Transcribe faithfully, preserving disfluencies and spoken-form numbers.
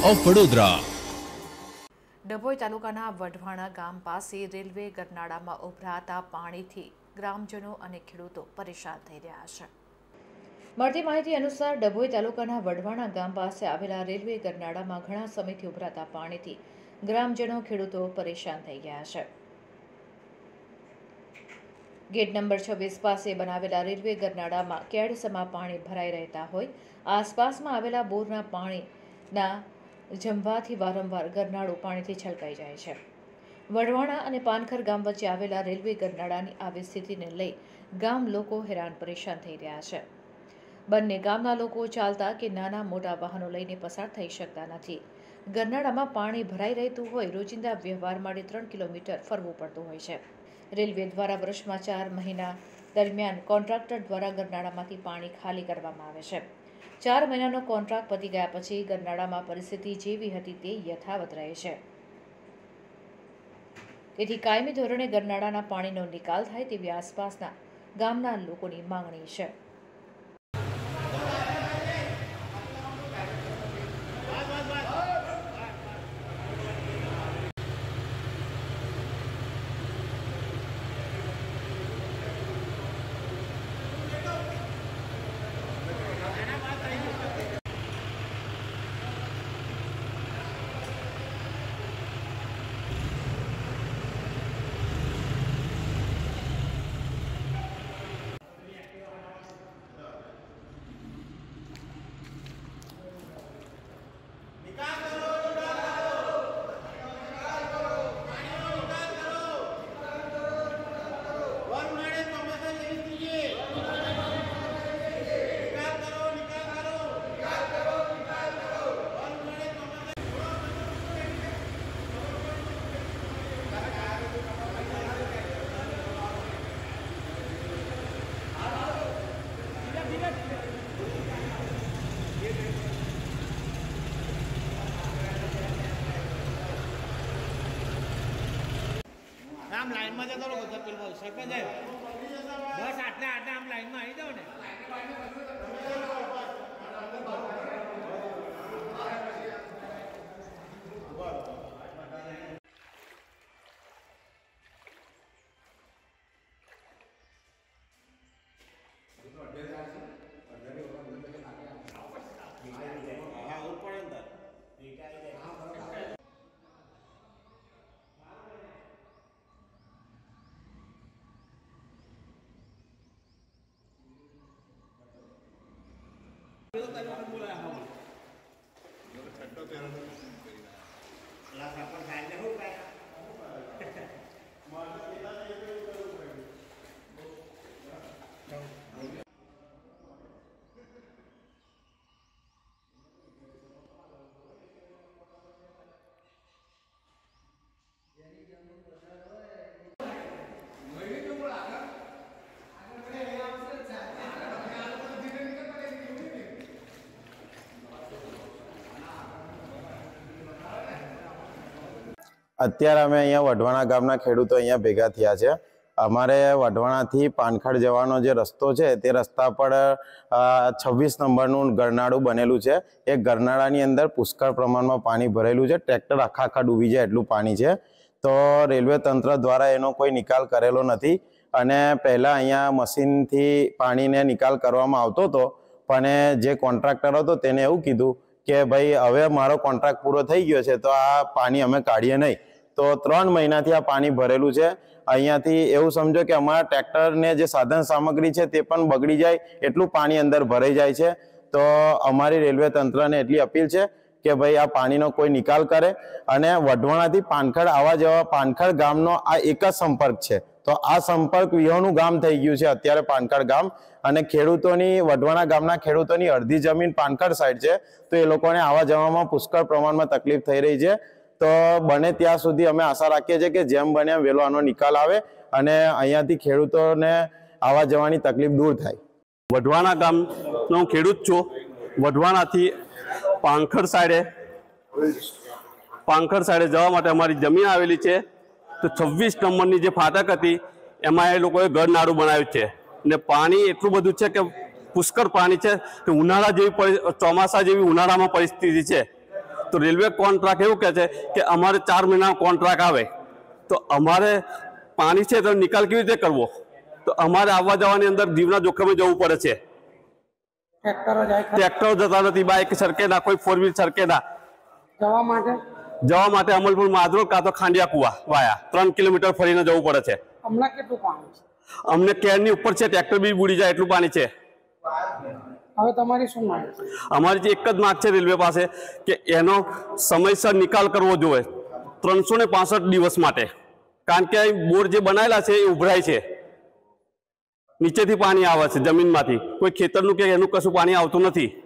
Of Vadodara. Dabhoi તાલુકાના વઢવાણા ગામ પાસે રેલવે ગરનાળામાં ઉભરાતા પાણીથી ગ્રામજનો અને ખેડૂતો પરેશાન થઈ રહ્યા છે। મળતી માહિતી અનુસાર ડભોઈ તાલુકાના વઢવાણા ગામ પાસે આવેલા રેલવે ગરનાળામાં ઘણા સમયથી ઉભરાતા પાણીથી ગ્રામજનો ખેડૂતો પરેશાન થઈ ગયા છે। गेट नंबर छब्बीस पास बनावेला रेलवे गरनाळामां केळसमा पाणी भराई रहता होय आसपास में आवेला बोरना पाणीना जमवाथी वारंवार गरनाळुं पाणीथी छलकाई जाय छे। वढवाणा अने पानखर गाम वच्चे आवेला रेलवे गरनाळानी आवी स्थितिने लई गाम लोको हैरान परेशान थई रह्या छे। बंने गामना लोको चालता के नाना मोटा वाहनो लईने पसार थई शकता नथी। गरनाळामां पाणी भराई रहेतुं होय रोजिंदा व्यवहार माटे त्रण किलोमीटर फरवुं पड़तुं होय छे। रेलवे द्वारा वर्ष में चार महीना दरमियान कॉन्ट्राक्टर द्वारा गरनाळामांथी पाणी खाली करवामां आवे छे। चार महीनानो कॉन्ट्राक्ट पती गया पछी गरनाळामां परिस्थिति जेवी हती ते यथावत रहे छे। तेथी कायमी धोरणे गरनाळाना पाणीनो निकाल थाय तेवी आसपासना गामना लोकोनी मांगणी छे। आम लाइन में जता रहो तो पेल सरपंच है बस आटले आटले आम लाइन में आई जाओ ने हां ऊपर अंदर અત્યારે અમે અહીંયા વઢવાણા ગામના ખેડૂતો અહીંયા ભેગા થયા છે। અમારે વઢવાણાથી પાનખર જવાનો જે રસ્તો છે તે રસ્તા પર છવ્વીસ નંબરનું ગરનાળું બનેલું છે। એ ગરનાળાની અંદર પુષ્કળ પ્રમાણમાં પાણી ભરેલું છે। ટ્રેક્ટર આખા આખા ડૂબી જાય એટલું પાણી છે। તો રેલવે તંત્ર દ્વારા એનો કોઈ નિકાલ કરેલો નથી અને પહેલાં અહીંયા મશીનથી પાણીને નિકાલ કરવામાં આવતો હતો પણ જે કોન્ટ્રાક્ટર હતો તેને એવું કીધું કે ભાઈ હવે મારો કોન્ટ્રાક્ટ પૂરો થઈ ગયો છે તો આ પાણી અમે કાઢીએ નહીં। તો ત્રણ મહિનાથી આ પાણી ભરેલું છે। અહીંયાથી એવું સમજો કે અમારા ટ્રેક્ટરને જે સાધન સામગ્રી છે તે પણ બગડી જાય એટલું પાણી અંદર ભરાઈ જાય છે। તો અમારી રેલવે તંત્રને એટલી અપીલ છે કે ભાઈ આ પાણીનો કોઈ નિકાલ કરે અને વઢવાણાથી પાનખર આવા જવા પાનખર ગામનો આ એક જ સંપર્ક છે। તો આ સંપર્ક વિહોણું ગામ થઈ ગયું છે અત્યારે પાનખર ગામ અને ખેડૂતોની વઢવાણા ગામના ખેડૂતોની અડધી જમીન પાનખર સાઈડ છે તો એ લોકોને આવા જવામાં પુષ્કળ પ્રમાણમાં તકલીફ થઈ રહી છે। તો બને ત્યાં સુધી અમે આશા રાખીએ છીએ કે જેમ બને એમ વહેલો આનો નિકાલ આવે અને અહીંયાથી ખેડૂતોને આવા જવાની તકલીફ દૂર થાય। વઢવાણા ગામનો ખેડૂત છું। વઢવાણાથી પાનખર સાઈડે પાનખર સાઈડે જવા માટે અમારી જમીન આવેલી છે। તો છવ્વીસ નંબરની જે ફાટક હતી એમાં એ લોકોએ ગરનાળું બનાવ્યું છે ને પાણી એટલું બધું છે કે પુષ્કળ પાણી છે કે ઉનાળા જેવી ચોમાસા જેવી ઉનાળામાં પરિસ્થિતિ છે। તો રેલવે કોન્ટ્રાક્ટ એવું કહે છે કે અમારે ચાર મહિનાનો કોન્ટ્રાક્ટ આવે, તો અમારે પાણી છે તો નિકાલ કેવી રીતે કરવો? તો અમારે આવવા જવાની અંદર જીવના જોખમે જવું પડે છે. ટ્રેક્ટરો જતા નથી, બાઇક સરકે ના, કોઈ ફોર વ્હીલ સરકે ના. જવા માટે જવા માટે અમલપુર માધરોડ કાં તો ખાંડિયા કુવા વાયા ત્રણ કિલોમીટર ફરીને જવું પડે છે. હમણાં કેટલું પાણી છે? અમને કેરની ઉપર છે, ટ્રેક્ટર બી બુડી જાય એટલું પાણી છે. હવે તમારી શું માંગ છે? અમારી જે એક જ માંગ છે રેલવે પાસે કે એનો સમયસર નિકાલ કરવો જોઈએ ત્રણસો ને પાસઠ દિવસ માટે, કારણ કે બોર જે બનાવેલા છે એ ઉભરાય છે, નીચેથી પાણી આવે છે જમીનમાંથી, કોઈ ખેતરનું કે એનું કશું પાણી આવતું નથી.